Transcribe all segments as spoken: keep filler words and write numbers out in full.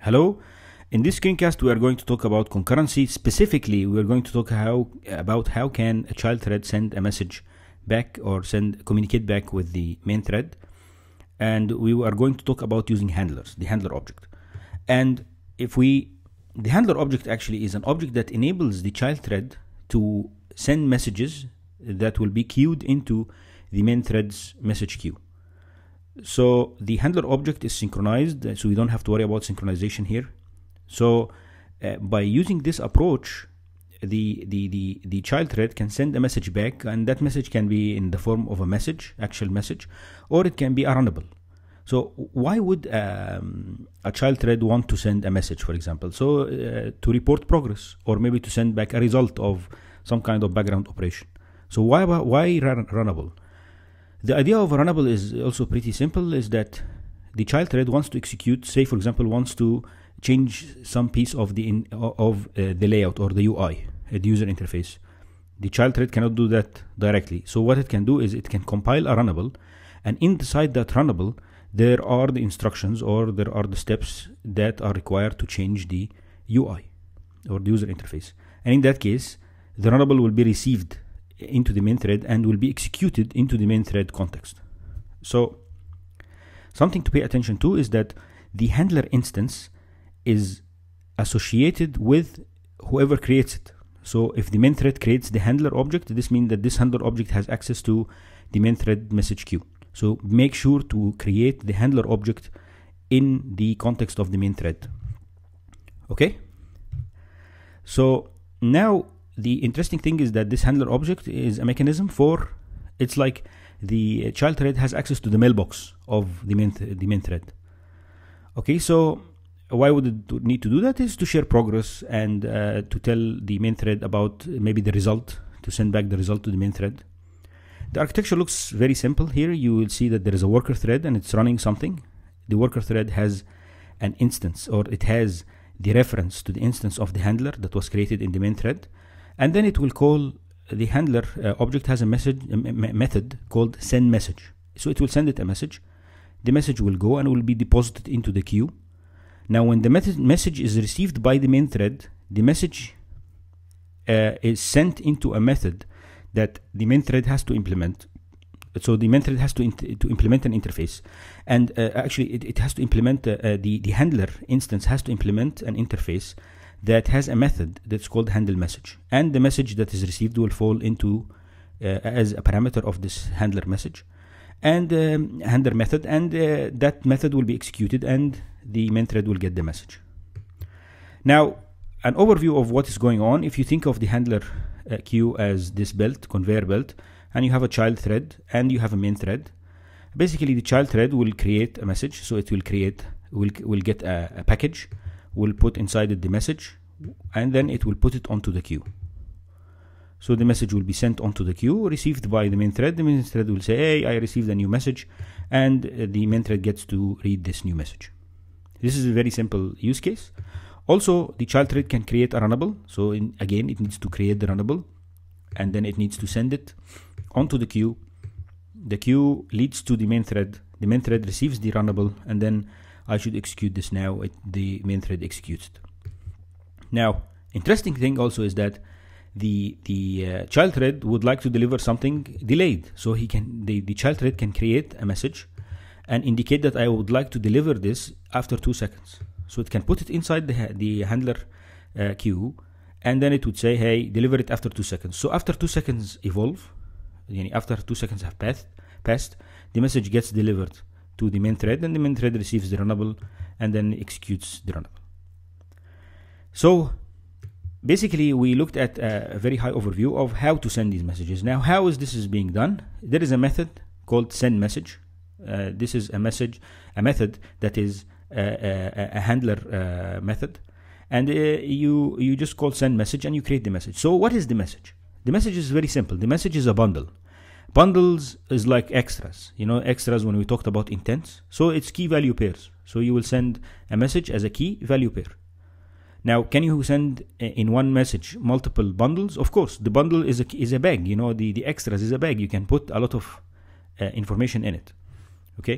Hello. In this screencast, we are going to talk about concurrency. Specifically, we are going to talk how about how can a child thread send a message back or send communicate back with the main thread. And we are going to talk about using handlers, the handler object. And if we, the handler object actually is an object that enables the child thread to send messages that will be queued into the main thread's message queue. So the handler object is synchronized, so we don't have to worry about synchronization here. So uh, by using this approach, the, the, the, the child thread can send a message back, and that message can be in the form of a message, actual message, or it can be a runnable. So why would um, a child thread want to send a message, for example? So uh, to report progress, or maybe to send back a result of some kind of background operation. So why, why run, runnable? The idea of a runnable is also pretty simple, is that the child thread wants to execute, say for example, wants to change some piece of the in, of uh, the layout or the U I, uh, the user interface. The child thread cannot do that directly. So what it can do is it can compile a runnable, and inside that runnable, there are the instructions or there are the steps that are required to change the U I or the user interface. And in that case, the runnable will be received into the main thread and will be executed into the main thread context. So something to pay attention to is that the handler instance is associated with whoever creates it. So if the main thread creates the handler object, this means that this handler object has access to the main thread message queue. So make sure to create the handler object in the context of the main thread. Okay? So now the interesting thing is that this handler object is a mechanism for, it's like the child thread has access to the mailbox of the main, th the main thread. Okay, so why would it need to do that? Is to share progress and uh, to tell the main thread about maybe the result, to send back the result to the main thread. The architecture looks very simple here. You will see that there is a worker thread and it's running something. The worker thread has an instance, or it has the reference to the instance of the handler that was created in the main thread. And then it will call, the handler uh, object has a message a method called send message. So it will send it a message. The message will go and will be deposited into the queue. Now when the method message is received by the main thread, the message uh, is sent into a method that the main thread has to implement. So the main thread has to, to implement an interface. And uh, actually it, it has to implement, uh, uh, the, the handler instance has to implement an interface that has a method that's called handle message, and the message that is received will fall into uh, as a parameter of this handler message and um, handler method, and uh, that method will be executed and the main thread will get the message. Now an overview of what is going on. If you think of the handler uh, queue as this belt, conveyor belt, and you have a child thread and you have a main thread, basically the child thread will create a message. So it will create, will, will get a, a package, will put inside it the message, and then it will put it onto the queue. So the message will be sent onto the queue, received by the main thread. The main thread will say, hey, I received a new message, and uh, the main thread gets to read this new message. This is a very simple use case. Also, the child thread can create a runnable. So in, again, it needs to create the runnable, and then it needs to send it onto the queue. The queue leads to the main thread. The main thread receives the runnable, and then I should execute this now. It, the main thread executes it. Now, interesting thing also is that the the uh, child thread would like to deliver something delayed. So he can the, the child thread can create a message and indicate that I would like to deliver this after two seconds. So it can put it inside the the handler uh, queue, and then it would say, hey, deliver it after two seconds. So after two seconds evolve, after two seconds have passed, passed, the message gets delivered to the main thread, and the main thread receives the runnable and then executes the runnable. So basically we looked at a very high overview of how to send these messages. Now how is this is being done? There is a method called send message. Uh, this is a message, a method that is a, a, a handler uh, method, and uh, you you just call send message and you create the message. So what is the message? The message is very simple. The message is a bundle. Bundles is like extras, you know, extras when we talked about intents. So it's key value pairs. So you will send a message as a key value pair. Now, can you send in one message multiple bundles? Of course, the bundle is a, is a bag, you know, the, the extras is a bag. You can put a lot of uh, information in it, okay?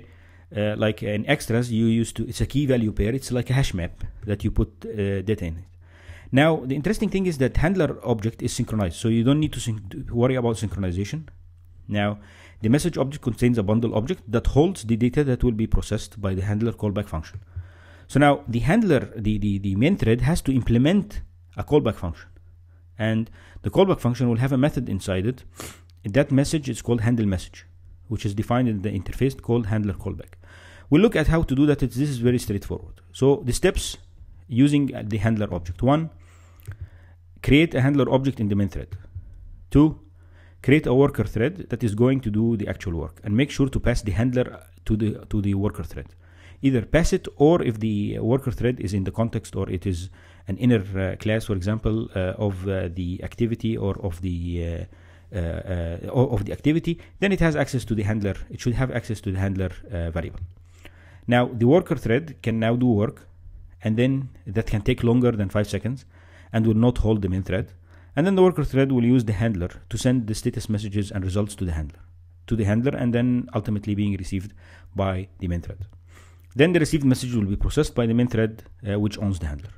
uh, like in extras, you used to, it's a key value pair. It's like a hash map that you put uh, data in it. Now, the interesting thing is that handler object is synchronized, so you don't need to, to worry about synchronization. Now, the message object contains a bundle object that holds the data that will be processed by the handler callback function. So now the handler, the, the, the main thread has to implement a callback function. And the callback function will have a method inside it. That message is called handle message, which is defined in the interface called handler callback. We'll look at how to do that. It's, this is very straightforward. So the steps using the handler object. One, create a handler object in the main thread. Two, create a worker thread that is going to do the actual work, and make sure to pass the handler to the to the worker thread. Either pass it, or if the worker thread is in the context, or it is an inner uh, class, for example, uh, of uh, the activity or of the uh, uh, uh, of the activity, then it has access to the handler. It should have access to the handler uh, variable. Now the worker thread can now do work, and then that can take longer than five seconds, and will not hold the main thread. And then the worker thread will use the handler to send the status messages and results to the handler, to the handler, and then ultimately being received by the main thread. Then the received message will be processed by the main thread, uh, which owns the handler.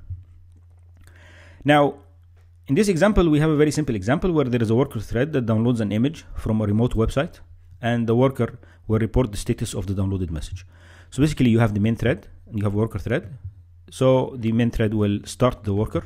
Now, in this example, we have a very simple example where there is a worker thread that downloads an image from a remote website, and the worker will report the status of the downloaded message. So basically, you have the main thread, and you have a worker thread. So the main thread will start the worker.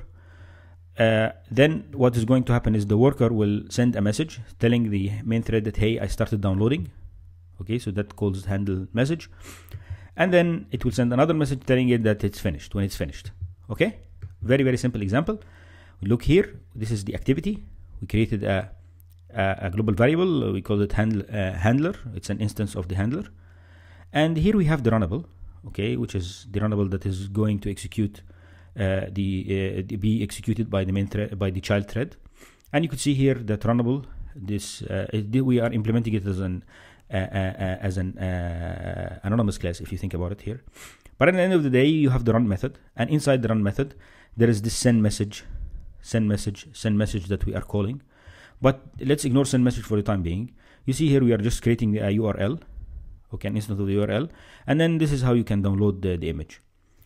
Uh, then what is going to happen is the worker will send a message telling the main thread that, hey, I started downloading. Okay, so that calls handle message. And then it will send another message telling it that it's finished, when it's finished. Okay, very, very simple example. We look here, this is the activity. We created a, a, a global variable, we call it handle, uh, handler. It's an instance of the handler. And here we have the runnable, okay, which is the runnable that is going to execute Uh, the, uh, the be executed by the main thread, by the child thread. And you could see here that runnable, this uh, it, we are implementing it as an uh, uh, as an uh, anonymous class, if you think about it here. But at the end of the day, you have the run method, and inside the run method there is this send message send message send message that we are calling. But let's ignore send message for the time being. You see here we are just creating a U R L, okay, an instance of the U R L, and then this is how you can download the, the image.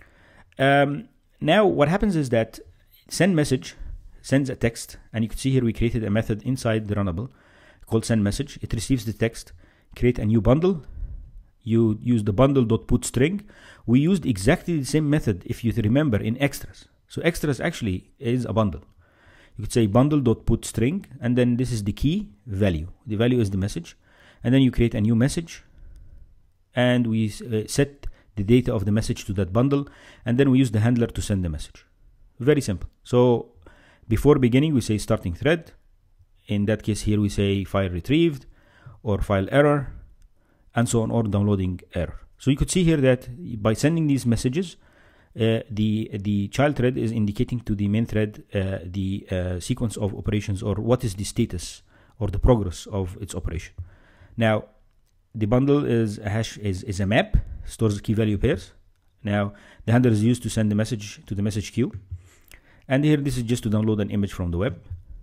um, Now, what happens is that send message sends a text, and you can see here we created a method inside the runnable called send message. It receives the text, create a new bundle. You use the bundle.put string. We used exactly the same method, if you remember, in extras. So extras actually is a bundle. You could say bundle.put string, and then this is the key value. The value is the message, and then you create a new message, and we uh, set the data of the message to that bundle, and then we use the handler to send the message. Very simple. So before beginning, we say starting thread. In that case here, we say file retrieved or file error, and so on, or downloading error. So you could see here that by sending these messages, uh, the the child thread is indicating to the main thread uh, the uh, sequence of operations, or what is the status or the progress of its operation. Now, the bundle is a hash is, is a map, stores key value pairs. Now the handler is used to send the message to the message queue, and here this is just to download an image from the web.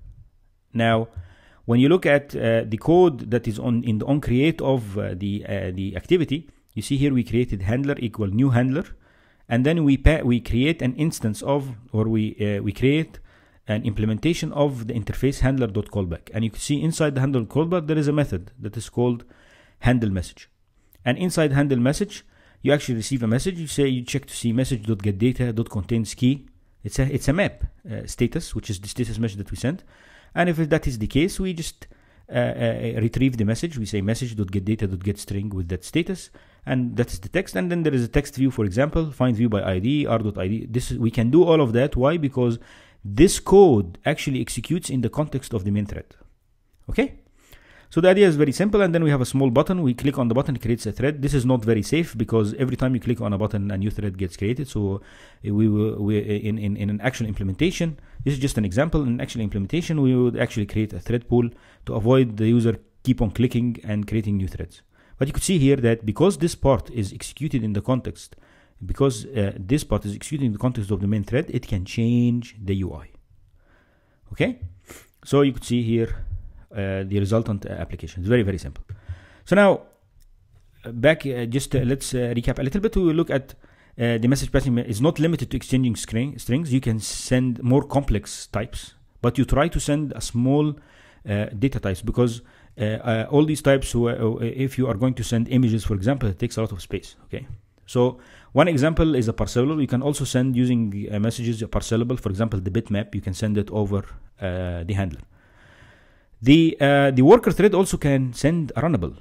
Now when you look at uh, the code that is on in the on create of uh, the uh, the activity, you see here we created handler equal new handler, and then we pa we create an instance of, or we uh, we create an implementation of the interface handler.callback, and you can see inside the handler callback there is a method that is called handle message. And inside handle message, you actually receive a message. You say you check to see message.getData.contains key. It's a it's a map uh, status, which is the status message that we sent. And if that is the case, we just uh, uh, retrieve the message. We say message.getData.getString with that status, and that is the text. And then there is a text view, for example, find view by I D, r.id. This is, we can do all of that. Why? Because this code actually executes in the context of the main thread. Okay. So the idea is very simple, and then we have a small button. We click on the button, it creates a thread. This is not very safe because every time you click on a button, a new thread gets created. So we will, we, in, in, in an actual implementation, this is just an example. In an actual implementation, we would actually create a thread pool to avoid the user keep on clicking and creating new threads. But you could see here that because this part is executed in the context, because uh, this part is executed in the context of the main thread, it can change the U I. Okay, so you could see here Uh, the resultant uh, application. It's very, very simple. So now, back, uh, just uh, let's uh, recap a little bit. We will look at uh, the message passing is not limited to exchanging screen, strings. You can send more complex types, but you try to send a small uh, data types, because uh, uh, all these types, uh, if you are going to send images, for example, it takes a lot of space. Okay, so one example is a parcelable. You can also send using uh, messages a parcelable. For example, the bitmap, you can send it over uh, the handler. The uh, the worker thread also can send a runnable.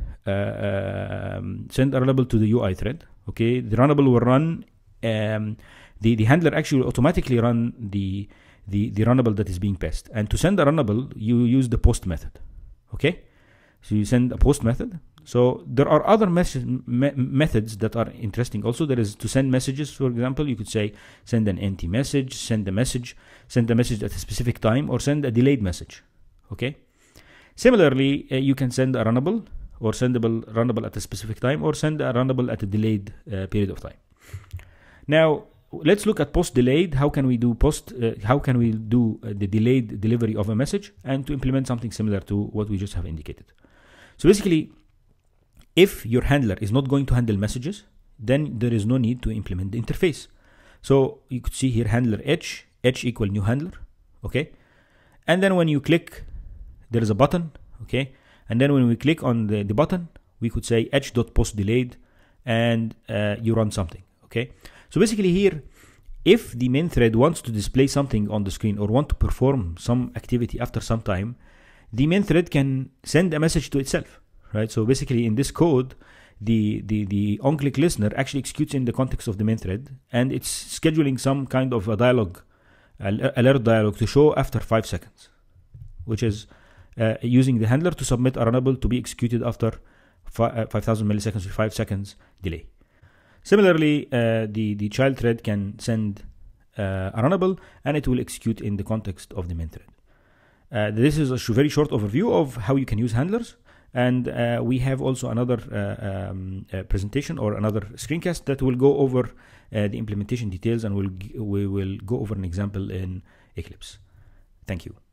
Uh, um, send a runnable to the U I thread. Okay, the runnable will run. Um, the the handler actually will automatically run the the the runnable that is being passed. And to send a runnable, you use the post method. Okay, so you send a post method. So there are other mes me methods that are interesting. Also, there is to send messages. For example, you could say send an empty message, send a message, send a message at a specific time, or send a delayed message. Okay. Similarly, uh, you can send a runnable or sendable runnable at a specific time, or send a runnable at a delayed uh, period of time. Now, let's look at post delayed. How can we do post? Uh, how can we do uh, the delayed delivery of a message, and to implement something similar to what we just have indicated? So basically, if your handler is not going to handle messages, then there is no need to implement the interface. So you could see here handler h, h equal new handler, okay? And then when you click, there is a button, okay? And then when we click on the, the button, we could say h.postDelayed, and uh, you run something, okay? So basically here, if the main thread wants to display something on the screen or want to perform some activity after some time, the main thread can send a message to itself, right? So basically in this code, the, the, the on-click listener actually executes in the context of the main thread, and it's scheduling some kind of a dialogue, alert dialogue to show after five seconds, which is uh, using the handler to submit a runnable to be executed after five thousand milliseconds with five seconds delay. Similarly, uh, the, the child thread can send uh, a runnable, and it will execute in the context of the main thread. Uh, this is a very short overview of how you can use handlers. And uh, we have also another uh, um, uh, presentation or another screencast that will go over uh, the implementation details, and we'll we will go over an example in Eclipse. Thank you.